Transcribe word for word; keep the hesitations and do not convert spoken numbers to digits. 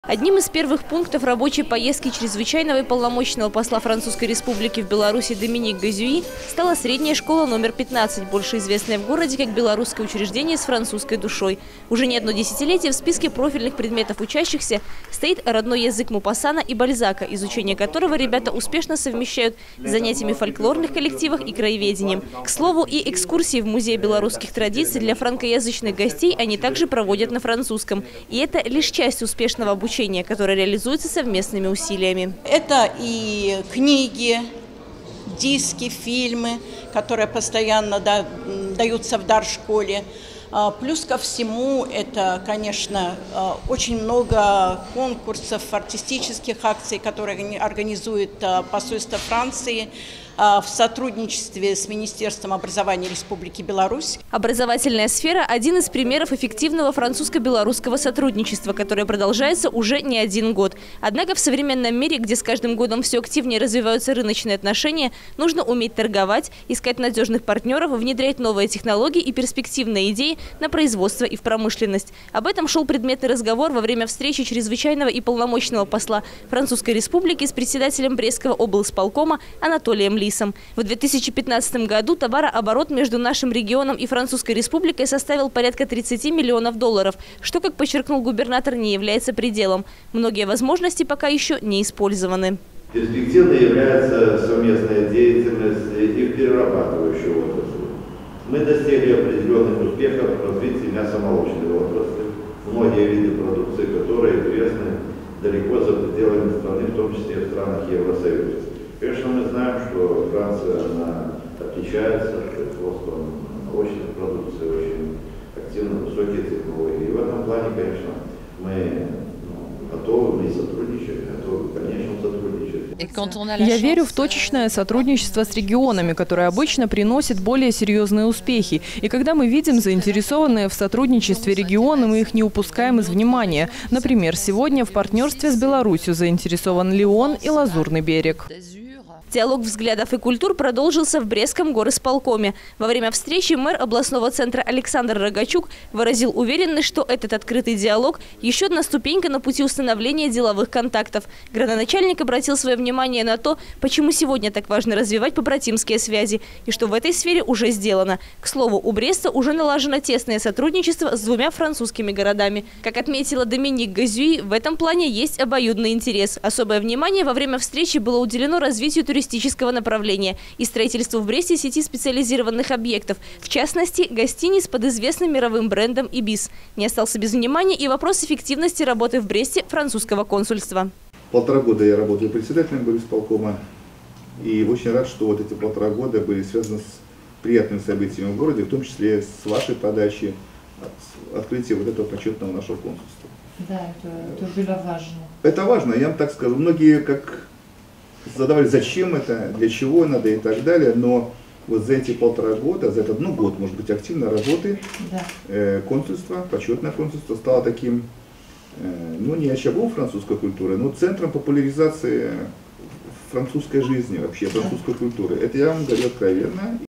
Одним из первых пунктов рабочей поездки чрезвычайного и полномочного посла Французской Республики в Беларуси Доминик Газюи стала средняя школа номер пятнадцать, больше известная в городе как белорусское учреждение с французской душой. Уже не одно десятилетие в списке профильных предметов учащихся стоит родной язык Мопассана и Бальзака, изучение которого ребята успешно совмещают с занятиями в фольклорных коллективах и краеведением. К слову, и экскурсии в Музей белорусских традиций для франкоязычных гостей они также проводят на французском. И это лишь часть успешного обучения, которое реализуется совместными усилиями. Это и книги, диски, фильмы, которые постоянно да, даются в дар школе. Плюс ко всему, это, конечно, очень много конкурсов, артистических акций, которые организует посольство Франции в сотрудничестве с Министерством образования Республики Беларусь. Образовательная сфера – один из примеров эффективного французско-белорусского сотрудничества, которое продолжается уже не один год. Однако в современном мире, где с каждым годом все активнее развиваются рыночные отношения, нужно уметь торговать, искать надежных партнеров, внедрять новые технологии и перспективные идеи на производство и в промышленность. Об этом шел предметный разговор во время встречи чрезвычайного и полномочного посла Французской Республики с председателем Брестского облсполкома Анатолием Лисом. В две тысячи пятнадцатом году товарооборот между нашим регионом и Французской Республикой составил порядка тридцати миллионов долларов, что, как подчеркнул губернатор, не является пределом. Многие возможности пока еще не использованы. Перспективной является совместная деятельность и в перерабатывающей отрасли. Мы достигли определенных успехов в развитии мясомолочной отрасли. Многие виды продукции, которые известны далеко за пределами страны, в том числе и в странах Евросоюза. Конечно, мы знаем, что Франция она отличается производством молочной продукции, очень активно высокие технологии. И в этом плане, конечно, мы ну, готовы, мы сотрудничаем, готовы к дальнейшему сотрудничать. Я верю в точечное сотрудничество с регионами, которое обычно приносит более серьезные успехи. И когда мы видим заинтересованные в сотрудничестве регионы, мы их не упускаем из внимания. Например, сегодня в партнерстве с Беларусью заинтересован Лион и Лазурный берег. Диалог взглядов и культур продолжился в Брестском горисполкоме. Во время встречи мэр областного центра Александр Рогачук выразил уверенность, что этот открытый диалог – еще одна ступенька на пути установления деловых контактов. Градоначальник обратил свое внимание на то, почему сегодня так важно развивать побратимские связи, и что в этой сфере уже сделано. К слову, у Бреста уже налажено тесное сотрудничество с двумя французскими городами. Как отметила Доминик Газюи, в этом плане есть обоюдный интерес. Особое внимание во время встречи было уделено развитию туристического туристического направления и строительству в Бресте сети специализированных объектов, в частности, гостиниц под известным мировым брендом «Ибис». Не остался без внимания и вопрос эффективности работы в Бресте французского консульства. Полтора года я работаю председателем горисполкома, и очень рад, что вот эти полтора года были связаны с приятными событиями в городе, в том числе с вашей подачи, открытия вот этого почетного нашего консульства. Да, это, это было важно. Это важно, я вам так скажу. Многие как задавали, зачем это, для чего надо и так далее, но вот за эти полтора года, за этот ну, год, может быть, активной работы, да. э, консульство, почетное консульство стало таким, э, ну не очагом французской культуры, но центром популяризации французской жизни, вообще французской культуры. Это я вам говорю откровенно.